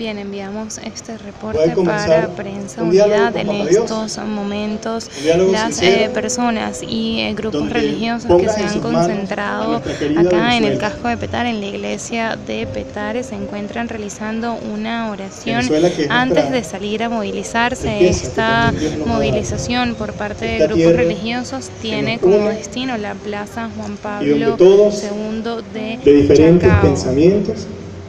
Bien, enviamos este Puede reporte comenzar para Prensa un diálogo Unidad. con En Papá Dios, estos momentos, un diálogo las sincero, personas y grupos donde religiosos que pongas se en han sus manos a concentrado nuestra querida acá en el Venezuela. casco de Petare, en la iglesia de Petare, se encuentran realizando una oración Venezuela, que es antes nuestra de salir a movilizarse. riqueza, que Esta también Dios nos ha dado. movilización por parte de Esta grupos tierra religiosos que tiene nos como une destino la Plaza Juan y donde Pablo todos, II de de diferentes Chacao. pensamientos,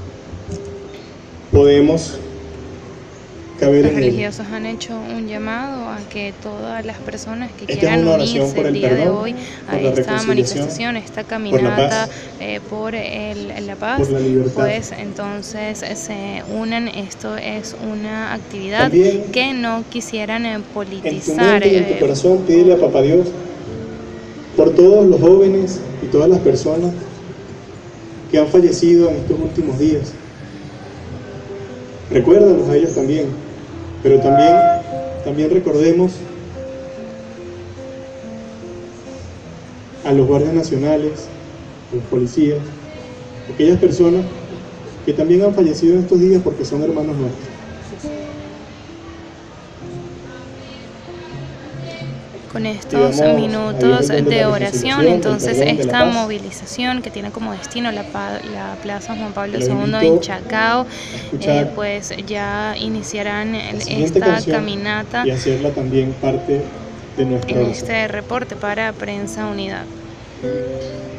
podemos caber Los en ella. religiosos han hecho un llamado a que todas las personas que Esta es quieran una oración unirse por el el día de perdón, hoy a por la esta reconciliación, manifestación, esta por la caminata paz, por la por paz, la libertad. pues entonces se unan. Esto es una actividad También que no quisieran en tu politizar. mente y en tu corazón, pídele a Papá Dios por todos los jóvenes y todas las personas que han fallecido en estos últimos días. Recuérdalos a ellos también, pero también recordemos a los guardias nacionales, a los policías, aquellas personas que también han fallecido en estos días porque son hermanos nuestros. Con estos minutos de oración, entonces esta movilización que tiene como destino la Plaza Juan Pablo II en Chacao, pues ya iniciarán esta caminata y hacerla también parte de nuestra en este reporte para Prensa Unidad.